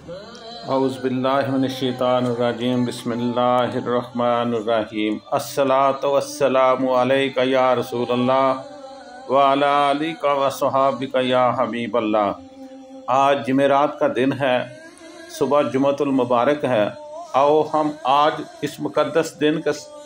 औज़ुबिल्लाहि मिनश्शैतानिर्रजीम बिस्मिल्लाहिर्रहमानिर्रहीम अस्सलातु वस्सलामु अलैका या रसूलल्लाह व अला आलिका व सहाबिका या हबीबल्लाह। आज जुमेरात का दिन है, सुबह जुमअतुल मुबारक है। आओ हम आज इस मुक़द्दस दिन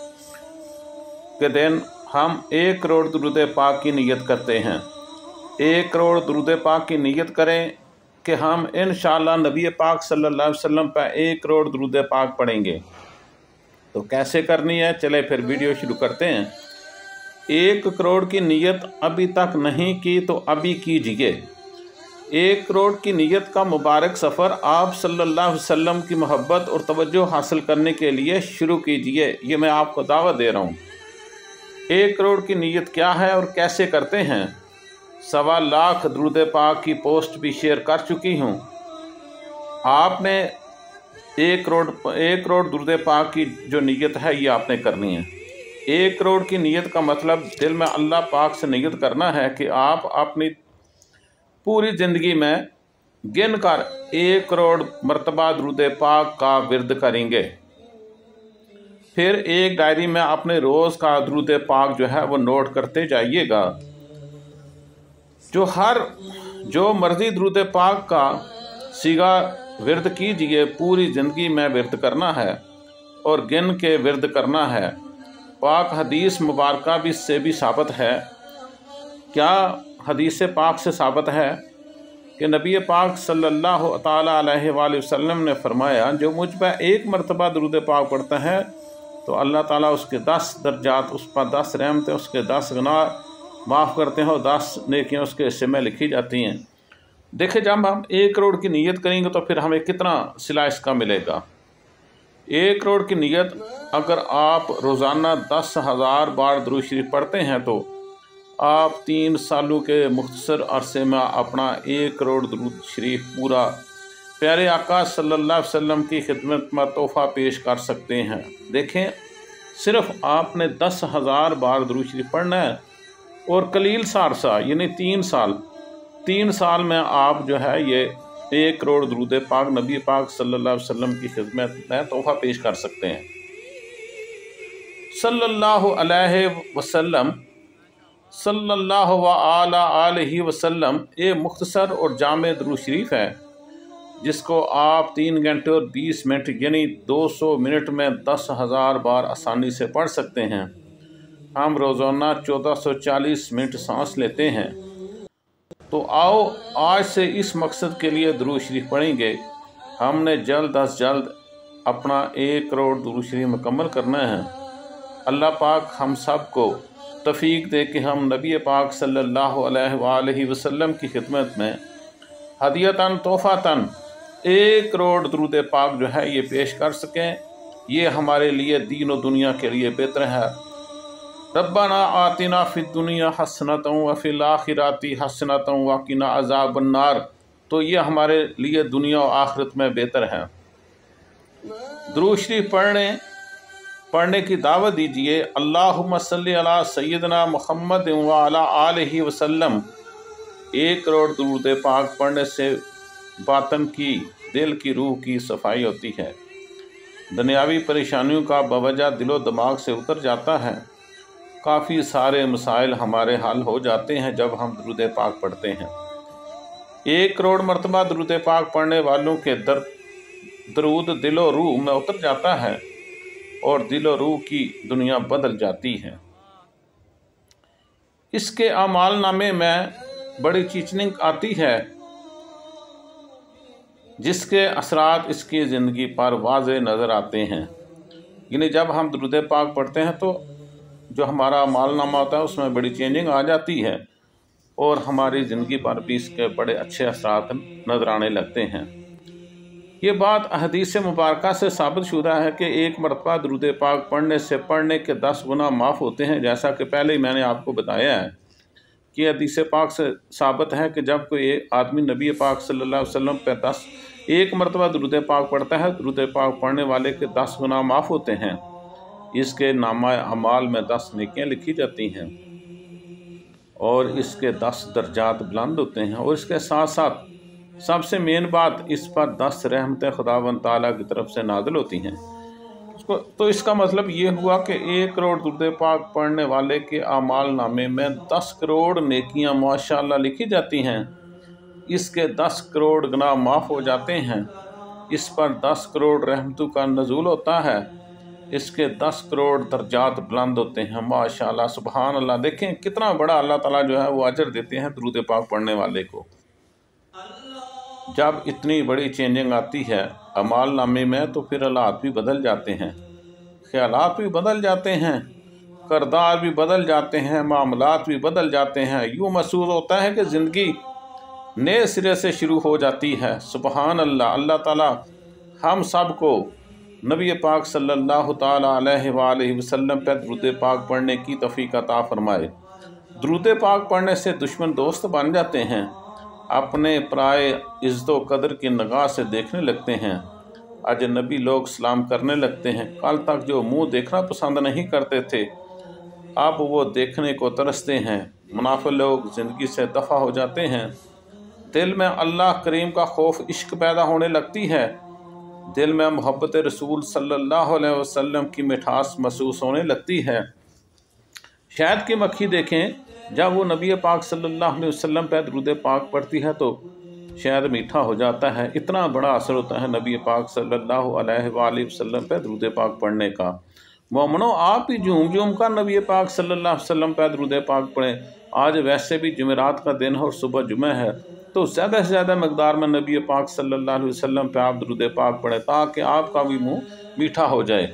के दिन हम 1 करोड़ दुरूद पाक की नीयत करते हैं। 1 करोड़ दुरूद पाक की नीयत करें कि हम इंशाअल्लाह नबी पाक सल्लल्लाहु अलैहि वसल्लम पर 1 करोड़ दुरूद पाक पढ़ेंगे। तो कैसे करनी है, चले फिर वीडियो शुरू करते हैं। 1 करोड़ की नीयत अभी तक नहीं की तो अभी कीजिए। 1 करोड़ की नीयत का मुबारक सफ़र आप सल्लल्लाहु अलैहि वसल्लम की मोहब्बत और तवज्जो हासिल करने के लिए शुरू कीजिए। ये मैं आपको दावत दे रहा हूँ। 1 करोड़ की नीयत क्या है और कैसे करते हैं, 1.25 लाख दुरूद पाक की पोस्ट भी शेयर कर चुकी हूँ। आपने 1 करोड़ दुरूद पाक की जो नीयत है ये आपने करनी है। 1 करोड़ की नीयत का मतलब दिल में अल्लाह पाक से नीयत करना है कि आप अपनी पूरी ज़िंदगी में गिन कर 1 करोड़ मरतबा दुरूद पाक का विर्द करेंगे। फिर एक डायरी में अपने रोज़ का दुरूद पाक जो है वो नोट करते जाइएगा। जो मर्ज़ी दुरूद पाक का सीगा विर्द कीजिए। पूरी ज़िंदगी में विर्द करना है और गिन के विर्द करना है। पाक हदीस मुबारका भी से भी साबित है। क्या हदीस पाक से साबित है कि नबी पाक सल्लल्लाहु ताला अलैहि वसल्लम ने फरमाया, जो मुझ पर 1 मरतबा दुरूद पाक पढ़ता है तो अल्लाह ताला उसके 10 दर्जात, उस पर 10 रहमतें, उसके 10 गुनाह माफ़ करते हैं और 10 नेकियां उसके हिस्से में लिखी जाती हैं। देखिए, जब हम 1 करोड़ की नीयत करेंगे तो फिर हमें कितना सिला इसका मिलेगा। 1 करोड़ की नीयत अगर आप रोज़ाना 10,000 बार दुरूद शरीफ पढ़ते हैं तो आप 3 सालों के मुख्तसर अरसे में अपना 1 करोड़ दुरूद शरीफ पूरा प्यारे आका सल्लल्लाहु अलैहि वसल्लम की खिदमत में तोहफ़ा पेश कर सकते हैं। देखें, सिर्फ़ आपने 10,000 बार दुरूद शरीफ पढ़ना है और कलील सा अरसा यानी 3 साल में आप जो है ये 1 करोड़ दुरूद पाक नबी पाक सल्लल्लाहु अलैहि वसल्लम की खिदमत में तोहफ़ा पेश कर सकते हैं। सल्लल्लाहु अलैहि वसल्लम सल्लल्लाहु अलैहि वसल्लम ये मुख्तसर और जामे दुरूद शरीफ है जिसको आप 3 घंटे और 20 मिनट यानी 200 मिनट में 10,000 बार आसानी से पढ़ सकते हैं। हम रोज़ाना 1440 मिनट सांस लेते हैं। तो आओ आज से इस मकसद के लिए दुरूद शरीफ पढ़ेंगे। हमने जल्द अज जल्द अपना 1 करोड़ दुरूद शरीफ मुकम्मल करना है। अल्लाह पाक हम सब को तौफीक दे कि हम नबी पाक सल्लल्लाहु अलैहि वसल्लम की खिदमत में हदियतन तोहफ़तन 1 करोड़ दुरूद पाक जो है ये पेश कर सकें। ये हमारे लिए दीन और दुनिया के लिए बेहतर है। रब्बना आतिना फिद दुनिया हसनतन व फिल आखिराति हसनतन व क़िना अज़ाबन्नार। तो ये हमारे लिए दुनिया और आखिरत में बेहतर है। दुरूद शरीफ पढ़ने की दावत दीजिए। अल्लाहुम्मा सल्ली अला सय्यदना मुहम्मद व अला आलिहि वसल्लम। 1 करोड़ दुरूद पाक पढ़ने से बातन की, दिल की, रूह की सफाई होती है। दुनियावी परेशानियों का बवजह दिलो दिमाग से उतर जाता है। काफ़ी सारे मसाइल हमारे हल हो जाते हैं जब हम दुरूद पाक पढ़ते हैं। 1 करोड़ मरतबा दुरूद पाक पढ़ने वालों के दरूद दिलो रूह में उतर जाता है और दिलो रूह की दुनिया बदल जाती है। इसके अमाल नामे में बड़ी चीचनिंग आती है जिसके असरात इसकी ज़िंदगी पर वाज़े नज़र आते हैं। यानी जब हम दुरूद पाक पढ़ते हैं तो जो हमारा मालनामा होता है उसमें बड़ी चेंजिंग आ जाती है और हमारी ज़िंदगी पर भी इसके बड़े अच्छे असरात नज़र आने लगते हैं। ये बात हदीस मुबारका से साबित शुदा है कि 1 मरतबा दुरूद पाक पढ़ने के 10 गुना माफ़ होते हैं। जैसा कि पहले ही मैंने आपको बताया है कि हदीस पाक से साबित है कि जब कोई आदमी नबी पाक सल्लल्लाहु अलैहि वसल्लम पर 1 मरतबा दुरूद पाक पढ़ता है, दुरूद पाक पढ़ने वाले के 10 गुना माफ़ होते हैं। इसके नामा अमाल में 10 नेकियां लिखी जाती हैं और इसके 10 दर्जात बुलंद होते हैं। और इसके साथ साथ सबसे मेन बात, इस पर 10 रहमतें खुदावंद ताला की तरफ से नाज़िल होती हैं। तो इसका मतलब ये हुआ कि 1 करोड़ दुरूद पाक पढ़ने वाले के आमाल नामे में 10 करोड़ नेकियां माशाअल्लाह लिखी जाती हैं। इसके 10 करोड़ गुनाह माफ़ हो जाते हैं। इस पर 10 करोड़ रहमतों का नज़ूल होता है। इसके 10 करोड़ दर्जात बुलंद होते हैं। माशाअल्लाह, सुबहान अल्लाह। देखें कितना बड़ा अल्लाह ताला जो है वो अजर देते हैं दुरूद पाक पढ़ने वाले को। जब इतनी बड़ी चेंजिंग आती है अमाल नामे में, तो फिर हालात भी बदल जाते हैं, ख्यालात भी बदल जाते हैं, किरदार भी बदल जाते हैं, मामलात भी बदल जाते हैं। यूँ महसूस होता है कि ज़िंदगी नए सिरे से शुरू हो जाती है। सुबहान अल्लाह। अल्लाह ताला हम सब को नबी पाक सल्लल्लाहु ताला अलैहि वसल्लम पर दुरूद पाक पढ़ने की तौफीक अता फरमाए। दुरूद पाक पढ़ने से दुश्मन दोस्त बन जाते हैं, अपने पराए इज़्ज़त व कदर की निगाह से देखने लगते हैं, अजनबी लोग सलाम करने लगते हैं। कल तक जो मुंह देखना पसंद नहीं करते थे, अब वो देखने को तरसते हैं। मुनाफिक लोग ज़िंदगी से दफ़ा हो जाते हैं। दिल में अल्लाह करीम का खौफ, इश्क पैदा होने लगती है। दिल में मोहब्बत रसूल सल्लल्लाहु अलैहि वसल्लम की मिठास महसूस होने लगती है। शहद की मक्खी देखें, जब वो नबी पाक सल्लल्लाहु अलैहि वसल्लम पर दुरूद पाक पढ़ती है तो शहद मीठा हो जाता है। इतना बड़ा असर होता है नबी पाक सल्लल्लाहु अलैहि वसल्लम पर दुरूद पाक पढ़ने का। मोमनो, आप भी झूम झूम कर नबी पाक सल्लल्लाहु अलैहि वसल्लम पर दुरूद पाक पढ़ें। आज वैसे भी जुमेरात का दिन है और सुबह जुमे है, तो ज़्यादा से ज़्यादा मकदार में नबी पाक सल्लल्लाहु अलैहि वसल्लम पर आप दुरूद पाक पढ़ें, ताकि आपका भी मुँह मीठा हो जाए।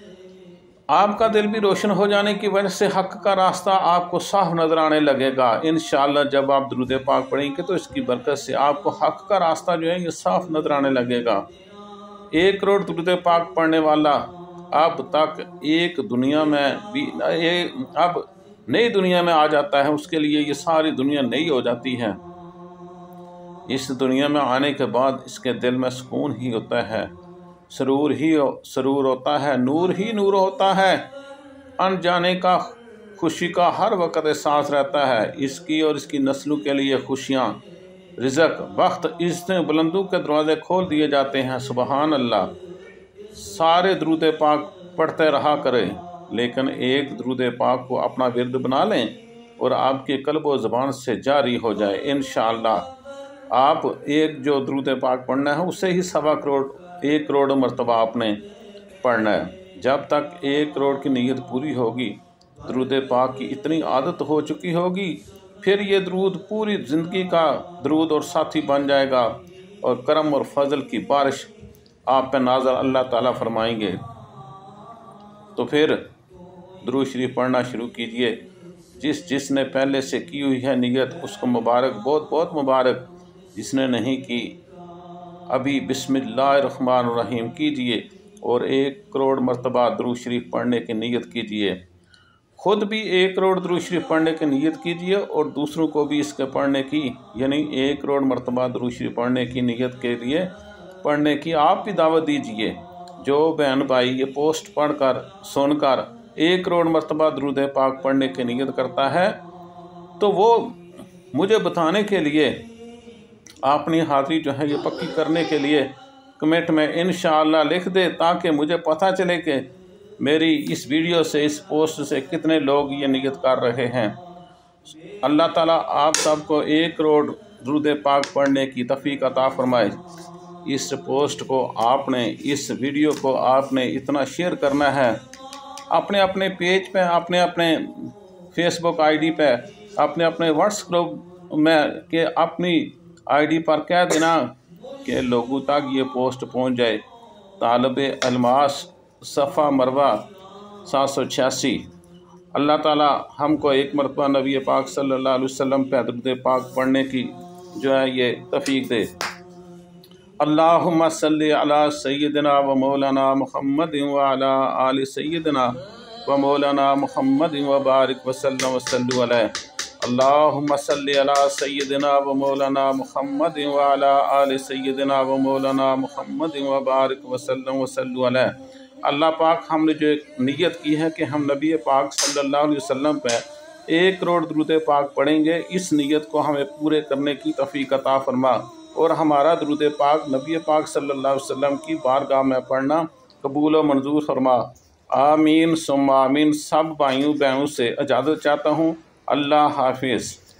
आपका दिल भी रोशन हो जाने की वजह से हक़ का रास्ता आपको साफ नज़र आने लगेगा। इंशाअल्लाह जब आप दुरूद पाक पढ़ेंगे तो इसकी बरकत से आपको हक़ का रास्ता जो है ये साफ नज़र आने लगेगा। 1 करोड़ दुरूद पाक पढ़ने वाला अब तक एक दुनिया में भी अब नई दुनिया में आ जाता है। उसके लिए ये सारी दुनिया नई हो जाती है। इस दुनिया में आने के बाद इसके दिल में सुकून ही होता है, सरूर ही सरूर होता है, नूर ही नूर होता है। अनजाने का खुशी का हर वक्त एहसास रहता है। इसकी और इसकी नस्लों के लिए खुशियाँ, रिज़्क़, वक्त, इज़्ज़तें, बुलंदों के दरवाज़े खोल दिए जाते हैं। सुबहान अल्लाह। सारे दुरूद पाक पढ़ते रहा करें, लेकिन एक दुरूद पाक को अपना विर्द बना लें और आपके कल्ब व ज़बान से जारी हो जाए। इंशाअल्लाह आप एक जो दुरूद पाक पढ़ना है उसे ही 1 करोड़ मरतबा आपने पढ़ना है। जब तक 1 करोड़ की नीयत पूरी होगी, दुरूद पाक की इतनी आदत हो चुकी होगी, फिर ये दरूद पूरी ज़िंदगी का दरूद और साथी बन जाएगा और करम और फजल की बारिश आप पे नाज़र अल्लाह ताला फरमाएंगे। तो फिर दुरूद शरीफ पढ़ना शुरू कीजिए। जिसने पहले से की हुई है नियत उसको मुबारक, बहुत बहुत मुबारक। जिसने नहीं की अभी बिस्मिल्लाहिर्रहमानिर्रहीम कीजिए और 1 करोड़ मरतबा दुरूद शरीफ पढ़ने की नियत कीजिए। ख़ुद भी 1 करोड़ दुरूद शरीफ पढ़ने की नियत कीजिए और दूसरों को भी इसके पढ़ने की, यानी 1 करोड़ मरतबा दुरूद शरीफ पढ़ने की नियत के लिए पढ़ने की आप भी दावत दीजिए। जो बहन भाई ये पोस्ट पढ़कर सुनकर 1 करोड़ मरतबा दुरूद पाक पढ़ने की नियत करता है, तो वो मुझे बताने के लिए, अपनी हाज़िरी जो है ये पक्की करने के लिए कमेंट में इंशाअल्लाह लिख दे, ताकि मुझे पता चले कि मेरी इस वीडियो से, इस पोस्ट से कितने लोग ये नियत कर रहे हैं। अल्लाह ताला आप सबको 1 करोड़ दुरूद पाक पढ़ने की तौफीक अता फरमाए। इस पोस्ट को आपने, इस वीडियो को आपने इतना शेयर करना है अपने अपने पेज पे, अपने अपने फेसबुक आईडी पे, अपने अपने व्हाट्सएप ग्रुप में, कि अपनी आईडी पर कह देना कि लोगों तक ये पोस्ट पहुंच जाए। तालिबे अलमास सफ़ा मरवा 786। अल्लाह ताला हमको 1 मरतबा नबी पाक सल्लल्लाहु अलैहि वसल्लम पे दुरूद पाक पढ़ने की जो है ये तौफीक दे। अल्लाहुम्मा सल्ली अला सय्यिदिना व मौलाना मुहम्मद व अला आलि सय्यिदिना व मौलाना मुहम्मद व बारिक वसल्लम वसल्लु अलैहि। अल्लाहुम्मा सल्ली अला सय्यिदिना व मौलाना मुहम्मद व अला आलि सय्यिदिना व मौलाना मुहम्मद व बारिक वसल्लम वसल्लु अलैहि। अल्लाह पाक, हमने जो एक नियत की है कि हम नबी पाक सल्लल्लाहु अलैहि वसल्लम पे 1 करोड़ दुरूद पाक पढ़ेंगे, इस नियत को हमें पूरे करने की तौफीक अता फरमा। اور ہمارا درود پاک نبی پاک صلی اللہ علیہ وسلم کی بارگاہ میں پڑھنا قبول و منظور فرما۔ آمین ثم آمین۔ سب بھائیوں بہنوں سے اجازت چاہتا ہوں۔ اللہ حافظ۔